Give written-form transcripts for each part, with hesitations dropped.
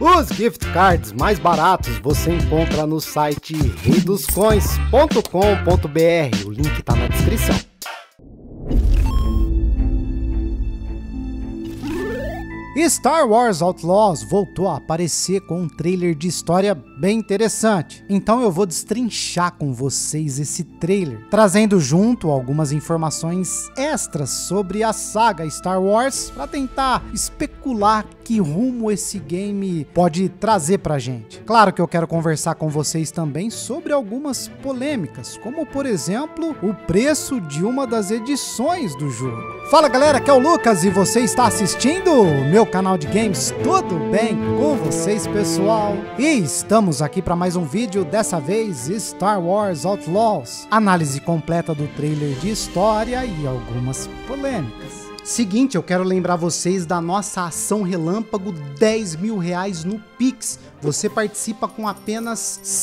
Os gift cards mais baratos você encontra no site reidoscoins.com.br, o link tá na descrição. Star Wars Outlaws voltou a aparecer com um trailer de história bem interessante. Então eu vou destrinchar com vocês esse trailer, trazendo junto algumas informações extras sobre a saga Star Wars para tentar especular que rumo esse game pode trazer pra gente. Claro que eu quero conversar com vocês também sobre algumas polêmicas, como por exemplo, o preço de uma das edições do jogo. Fala galera, aqui é o Lucas e você está assistindo o meu canal de games. Tudo bem com vocês, pessoal? E estamos aqui para mais um vídeo, dessa vez Star Wars Outlaws. Análise completa do trailer de história e algumas polêmicas. Seguinte, eu quero lembrar vocês da nossa ação relâmpago R$10 mil no Pix. Você participa com apenas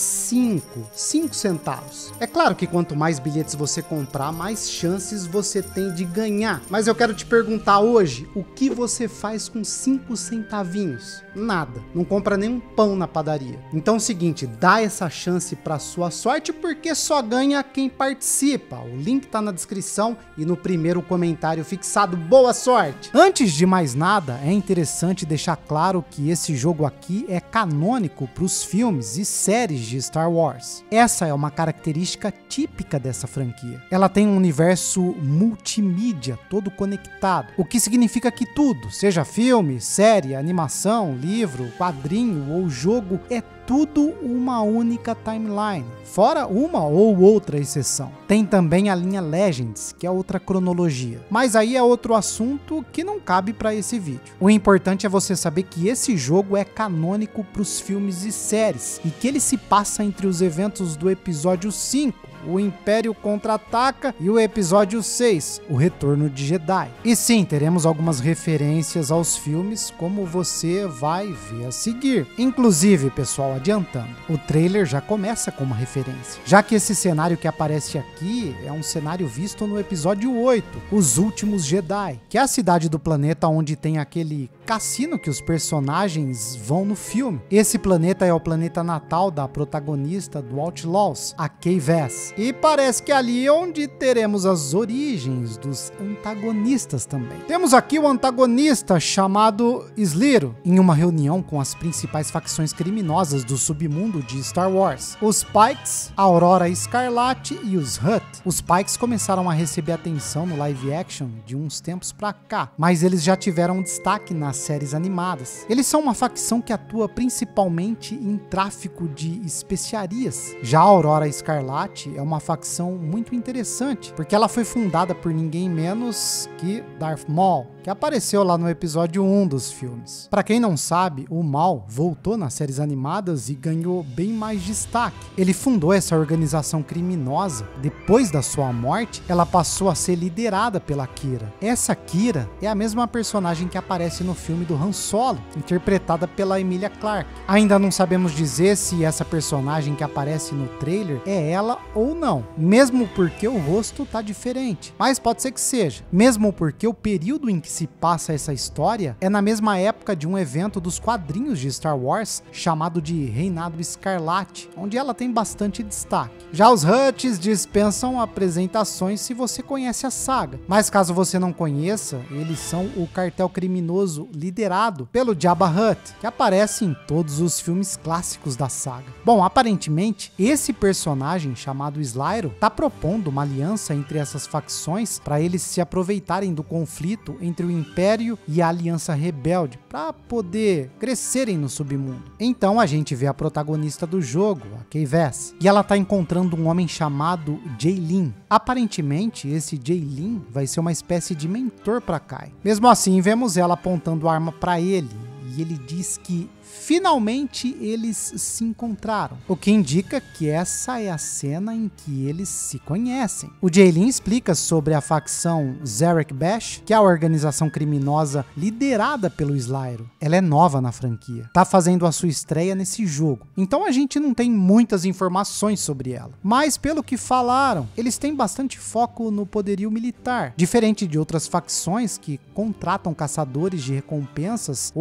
5 centavos. É claro que quanto mais bilhetes você comprar, mais chances você tem de ganhar. Mas eu quero te perguntar hoje, o que você faz com 5 centavinhos? Nada. Não compra nenhum pão na padaria. Então é o seguinte, dá essa chance para sua sorte, porque só ganha quem participa. O link tá na descrição e no primeiro comentário fixado. Boa sorte! Antes de mais nada, é interessante deixar claro que esse jogo aqui é canônico para os filmes e séries de Star Wars. Essa é uma característica típica dessa franquia. Ela tem um universo multimídia, todo conectado, o que significa que tudo, seja filme, série, animação, livro, quadrinho ou jogo, é tudo uma única timeline, fora uma ou outra exceção. Tem também a linha Legends, que é outra cronologia, mas aí é outro assunto que não cabe para esse vídeo. O importante é você saber que esse jogo é canônico para os filmes e séries, e que ele se passa entre os eventos do episódio 5, o Império Contra-Ataca, e o episódio 6, o Retorno de Jedi. E sim, teremos algumas referências aos filmes, como você vai ver a seguir. Inclusive, pessoal, adiantando, o trailer já começa com uma referência, já que esse cenário que aparece aqui é um cenário visto no episódio 8, Os Últimos Jedi, que é a cidade do planeta onde tem aquele cassino que os personagens vão no filme. Esse planeta é o planeta natal da protagonista do Outlaws, a Kay Vess. E parece que ali é onde teremos as origens dos antagonistas também. Temos aqui o antagonista chamado Sliro, em uma reunião com as principais facções criminosas do submundo de Star Wars: os Pikes, a Aurora Escarlate e os Hutt. Os Pikes começaram a receber atenção no live action de uns tempos pra cá, mas eles já tiveram destaque nas séries animadas. Eles são uma facção que atua principalmente em tráfico de especiarias. Já a Aurora Escarlate é uma facção muito interessante, porque ela foi fundada por ninguém menos que Darth Maul, que apareceu lá no episódio 1 dos filmes. Para quem não sabe, o Maul voltou nas séries animadas e ganhou bem mais destaque. Ele fundou essa organização criminosa. Depois da sua morte, ela passou a ser liderada pela Qi'ra. Essa Qi'ra é a mesma personagem que aparece no filme do Han Solo, interpretada pela Emilia Clarke. Ainda não sabemos dizer se essa personagem que aparece no trailer é ela ou não, mesmo porque o rosto tá diferente, mas pode ser que seja, mesmo porque o período em que se passa essa história é na mesma época de um evento dos quadrinhos de Star Wars chamado de Reinado Escarlate, onde ela tem bastante destaque. Já os Hutts dispensam apresentações se você conhece a saga, mas caso você não conheça, eles são o cartel criminoso liderado pelo Jabba Hutt, que aparece em todos os filmes clássicos da saga. Bom, aparentemente, esse personagem chamado Sliro tá propondo uma aliança entre essas facções para eles se aproveitarem do conflito entre o Império e a Aliança Rebelde para poder crescerem no submundo. Então a gente vê a protagonista do jogo, a Kay Vess, e ela tá encontrando um homem chamado Jaylin. Aparentemente, esse Jaylin vai ser uma espécie de mentor para Kai. Mesmo assim, vemos ela apontando a arma para ele, e ele diz que finalmente eles se encontraram, o que indica que essa é a cena em que eles se conhecem. O Jaylin explica sobre a facção Zarek Bash, que é a organização criminosa liderada pelo Sliro. Ela é nova na franquia, tá fazendo a sua estreia nesse jogo, então a gente não tem muitas informações sobre ela, mas pelo que falaram, eles têm bastante foco no poderio militar, diferente de outras facções que contratam caçadores de recompensas ou coisas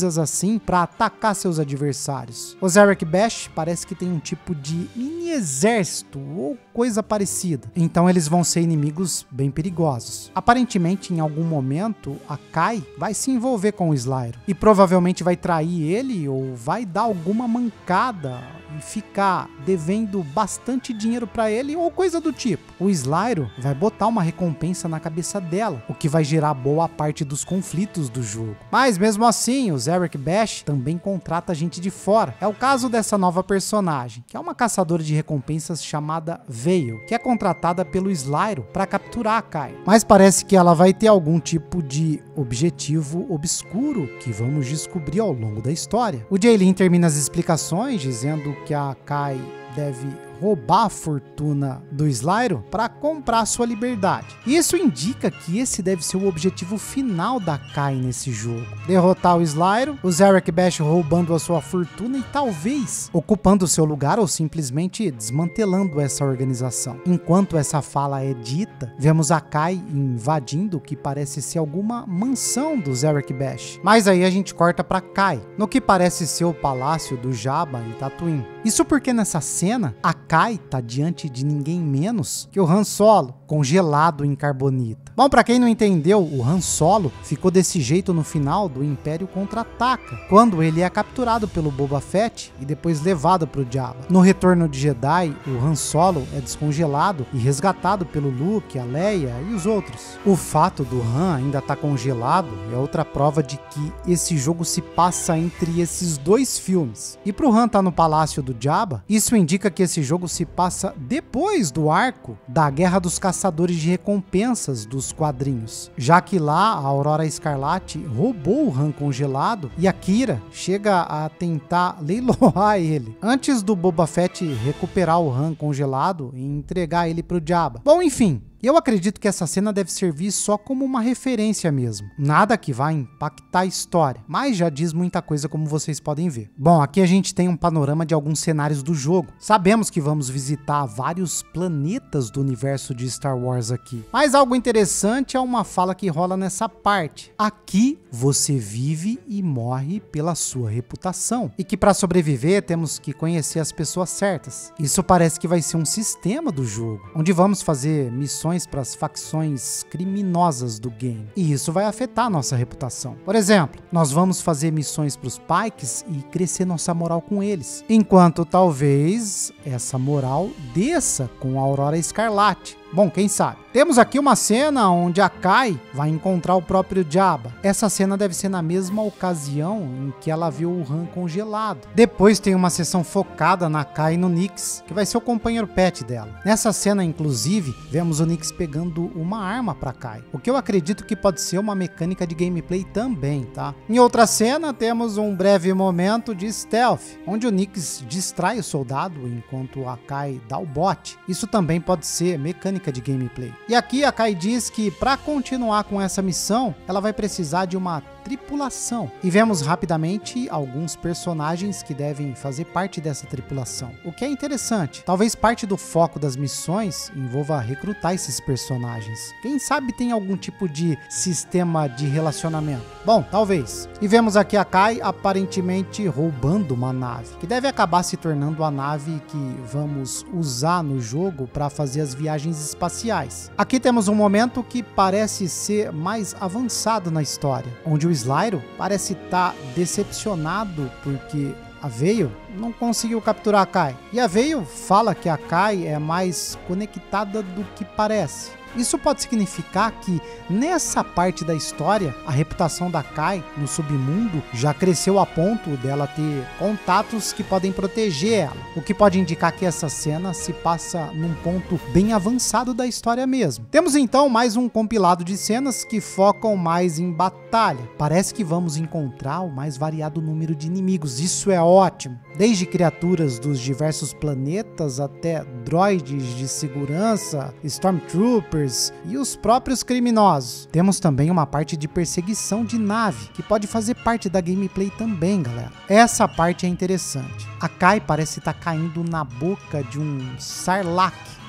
coisas assim para atacar seus adversários. O Zerek Bash parece que tem um tipo de mini exército ou coisa parecida, então eles vão ser inimigos bem perigosos. Aparentemente, em algum momento, a Kai vai se envolver com o Slyro e provavelmente vai trair ele ou vai dar alguma mancada e ficar devendo bastante dinheiro para ele ou coisa do tipo. O Slyro vai botar uma recompensa na cabeça dela, o que vai gerar boa parte dos conflitos do jogo. Mas mesmo assim, o Zerek Bash também contrata gente de fora. É o caso dessa nova personagem, que é uma caçadora de recompensas chamada Veil, que é contratada pelo Slyro para capturar a Kai. Mas parece que ela vai ter algum tipo de objetivo obscuro que vamos descobrir ao longo da história. O Jaylin termina as explicações dizendo que a Kai deve roubar a fortuna do Slyro para comprar sua liberdade. Isso indica que esse deve ser o objetivo final da Kai nesse jogo. Derrotar o Slyro, o Zerek Bash roubando a sua fortuna e talvez ocupando seu lugar ou simplesmente desmantelando essa organização. Enquanto essa fala é dita, vemos a Kai invadindo o que parece ser alguma mansão do Zerek Bash. Mas aí a gente corta para Kai, no que parece ser o palácio do Jabba em Tatooine. Isso porque nessa cena, a Kai tá diante de ninguém menos que o Han Solo, congelado em carbonita. Bom, pra quem não entendeu, o Han Solo ficou desse jeito no final do Império Contra-Ataca, quando ele é capturado pelo Boba Fett e depois levado pro Jabba. No Retorno de Jedi, o Han Solo é descongelado e resgatado pelo Luke, a Leia e os outros. O fato do Han ainda tá congelado é outra prova de que esse jogo se passa entre esses dois filmes. E pro Han tá no palácio do Jabba, isso indica que esse jogo se passa depois do arco da Guerra dos Caçadores de Recompensas dos quadrinhos, já que lá a Aurora Escarlate roubou o Han congelado e a Qi'ra chega a tentar leiloar ele, antes do Boba Fett recuperar o Han congelado e entregar ele pro Jabba. Bom, enfim, eu acredito que essa cena deve servir só como uma referência mesmo. Nada que vai impactar a história, mas já diz muita coisa como vocês podem ver. Bom, aqui a gente tem um panorama de alguns cenários do jogo. Sabemos que vamos visitar vários planetas do universo de Star Wars aqui. Mas algo interessante é uma fala que rola nessa parte. Aqui você vive e morre pela sua reputação. E que para sobreviver temos que conhecer as pessoas certas. Isso parece que vai ser um sistema do jogo, onde vamos fazer missões para as facções criminosas do game. E isso vai afetar a nossa reputação. Por exemplo, nós vamos fazer missões para os Pikes e crescer nossa moral com eles. Enquanto talvez essa moral desça com a Aurora Escarlate. Bom, quem sabe? Temos aqui uma cena onde a Kai vai encontrar o próprio Jabba. Essa cena deve ser na mesma ocasião em que ela viu o Han congelado. Depois tem uma sessão focada na Kai e no Nix, que vai ser o companheiro pet dela. Nessa cena, inclusive, vemos o Nix pegando uma arma para Kai, o que eu acredito que pode ser uma mecânica de gameplay também, tá? Em outra cena, temos um breve momento de stealth, onde o Nix distrai o soldado enquanto a Kai dá o bote. Isso também pode ser mecânica de gameplay. E aqui a Kai diz que para continuar com essa missão, ela vai precisar de uma tripulação. E vemos rapidamente alguns personagens que devem fazer parte dessa tripulação. O que é interessante. Talvez parte do foco das missões envolva recrutar esses personagens. Quem sabe tem algum tipo de sistema de relacionamento. Bom, talvez. E vemos aqui a Kai aparentemente roubando uma nave, que deve acabar se tornando a nave que vamos usar no jogo para fazer as viagens espaciais. Aqui temos um momento que parece ser mais avançado na história, onde o Slyro parece estar decepcionado porque a Veil não conseguiu capturar a Kai. E a Veil fala que a Kai é mais conectada do que parece. Isso pode significar que nessa parte da história, a reputação da Kai no submundo já cresceu a ponto dela ter contatos que podem proteger ela, o que pode indicar que essa cena se passa num ponto bem avançado da história mesmo. Temos então mais um compilado de cenas que focam mais em batalha. Parece que vamos encontrar o mais variado número de inimigos, isso é ótimo. Desde criaturas dos diversos planetas até droids de segurança, Stormtroopers e os próprios criminosos. Temos também uma parte de perseguição de nave, que pode fazer parte da gameplay também, galera. Essa parte é interessante. A Kai parece estar caindo na boca de um Sarlacc,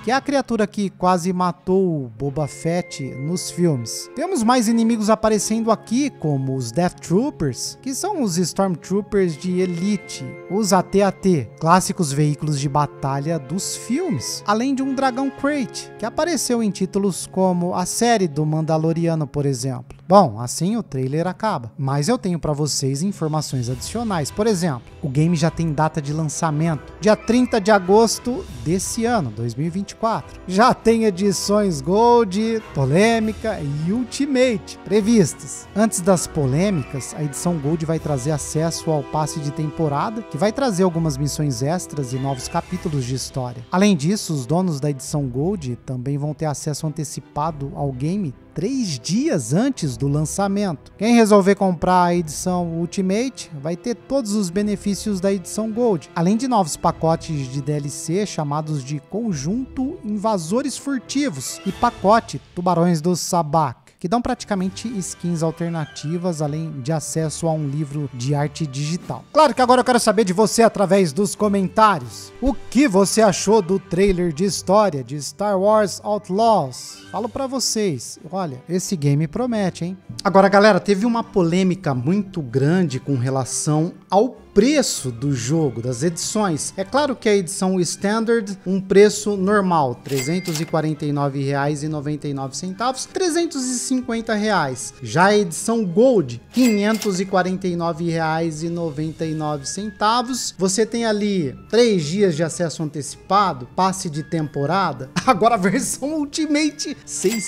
que é a criatura que quase matou o Boba Fett nos filmes. Temos mais inimigos aparecendo aqui, como os Death Troopers, que são os Stormtroopers de Elite, os AT-AT, clássicos veículos de batalha dos filmes, além de um dragão Crate, que apareceu em títulos como a série do Mandaloriano, por exemplo. Bom, assim o trailer acaba, mas eu tenho para vocês informações adicionais. Por exemplo, o game já tem data de lançamento, dia 30 de agosto desse ano, 2024. Já tem edições Gold, polêmica e Ultimate previstas. Antes das polêmicas, a edição Gold vai trazer acesso ao passe de temporada, que vai trazer algumas missões extras e novos capítulos de história. Além disso, os donos da edição Gold também vão ter acesso antecipado ao game 3 dias antes do lançamento. Quem resolver comprar a edição Ultimate vai ter todos os benefícios da edição Gold, além de novos pacotes de DLC chamados de Conjunto Invasores Furtivos e pacote Tubarões do Sabak, que dão praticamente skins alternativas, além de acesso a um livro de arte digital. Claro que agora eu quero saber de você através dos comentários. O que você achou do trailer de história de Star Wars Outlaws? Falo pra vocês, olha, esse game promete, hein? Agora, galera, teve uma polêmica muito grande com relação ao preço do jogo, das edições. É claro que a edição Standard, um preço normal, R$ 349,99, R$ 350. Já a edição Gold, R$ 549,99. Você tem ali 3 dias de acesso antecipado, passe de temporada. Agora a versão Ultimate, R$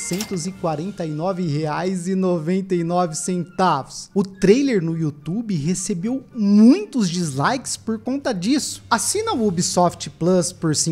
649,99. O trailer no YouTube recebeu muitos dislikes por conta disso. Assina o Ubisoft Plus por R$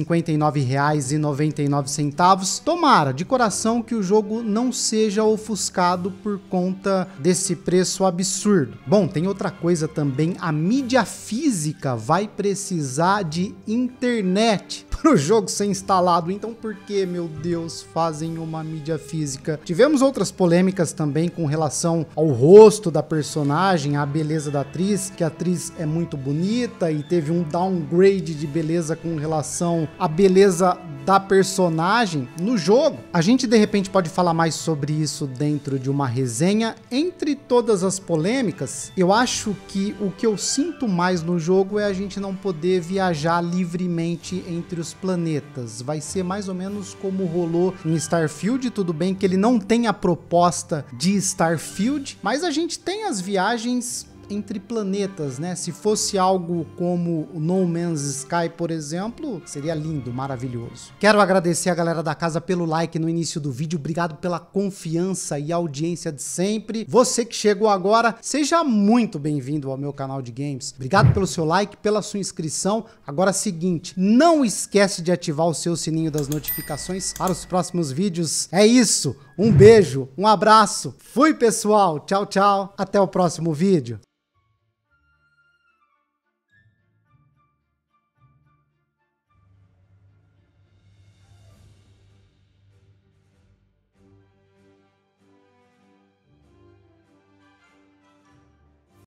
59,99. Tomara, de coração, que o jogo não seja ofuscado por conta desse preço absurdo. Bom, tem outra coisa também, a mídia física vai precisar de internet para o jogo ser instalado. Então por que, meu Deus, fazem uma mídia física? Tivemos outras polêmicas também com relação ao rosto da personagem, a beleza da atriz, que a atriz é muito bonita e teve um downgrade de beleza com relação à beleza da personagem no jogo. A gente de repente pode falar mais sobre isso dentro de uma resenha. Entre todas as polêmicas, eu acho que o que eu sinto mais no jogo é a gente não poder viajar livremente entre os planetas. Vai ser mais ou menos como rolou em Starfield. Tudo bem que ele não tem a proposta de Starfield, mas a gente tem as viagens entre planetas, né? Se fosse algo como o No Man's Sky, por exemplo, seria lindo, maravilhoso. Quero agradecer a galera da casa pelo like no início do vídeo. Obrigado pela confiança e audiência de sempre. Você que chegou agora, seja muito bem-vindo ao meu canal de games. Obrigado pelo seu like, pela sua inscrição. Agora é o seguinte, não esquece de ativar o seu sininho das notificações para os próximos vídeos. É isso, um beijo, um abraço. Fui, pessoal. Tchau, tchau. Até o próximo vídeo.